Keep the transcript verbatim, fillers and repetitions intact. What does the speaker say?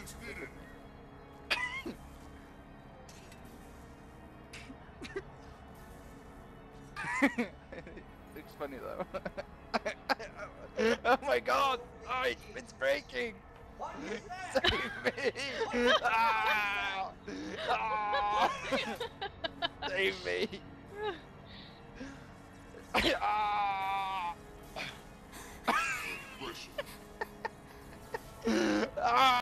Looks funny though. Oh my god! Oh, it's, it's breaking! Save me! Ah! Ah! Save me! Ah! Ah!